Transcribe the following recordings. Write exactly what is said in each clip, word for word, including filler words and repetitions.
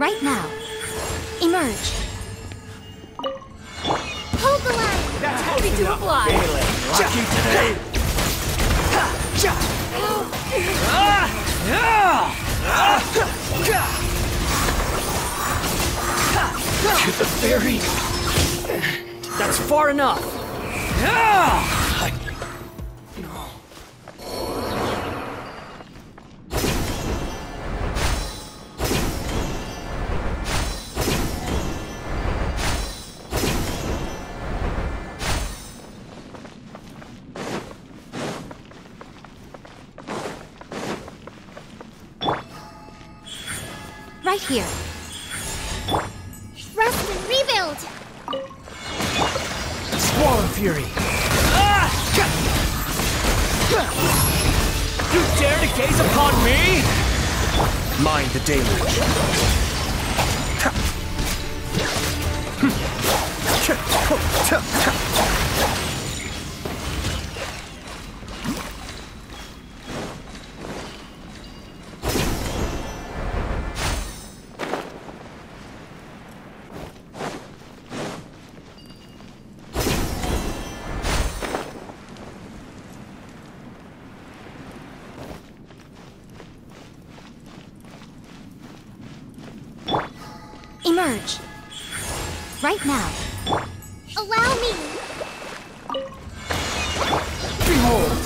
Right now. Emerge. Hold the line! That's Happy to apply! Lucky today! To the ferry! That's far enough! I... No. Right here. Rest and rebuild! Swallow Fury! You dare to gaze upon me? Mind the deluge. Emerge. Right now. Allow me! Behold!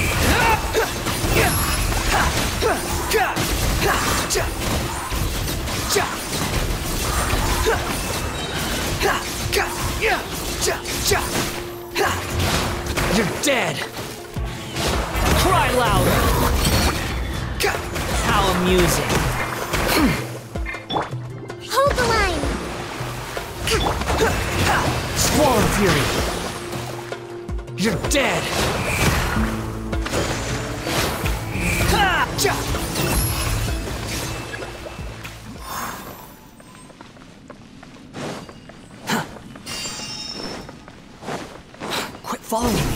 You're dead! Cry louder! How amusing! Hold the line! Swallow Fury! You're dead! Quit following me!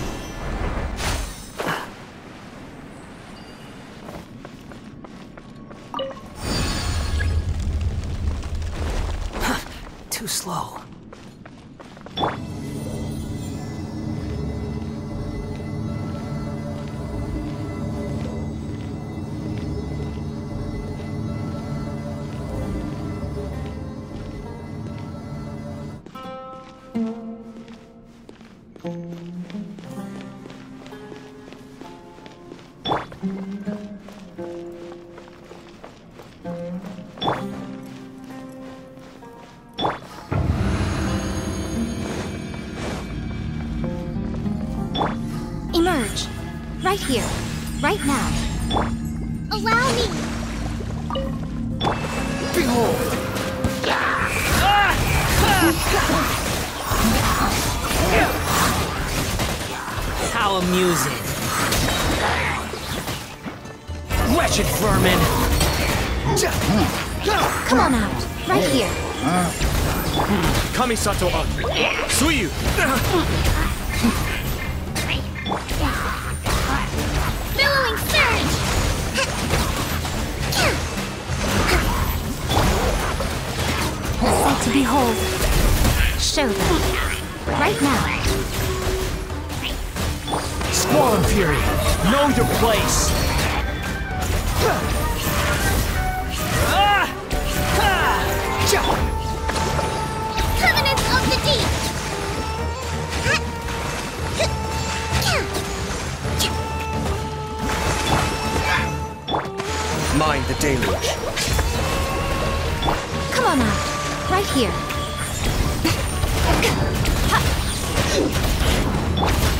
Too slow. Emerge. Right here. Right now. Allow me! Behold! How amusing! Wretched vermin! Come on out. Right here. Kamisato on. Suiyu! Billowing surge! A sight to behold. Show them. Right now. Swallow Fury! Know your place! Covenants of the Deep! Mind the deluge. Come on out. Right here.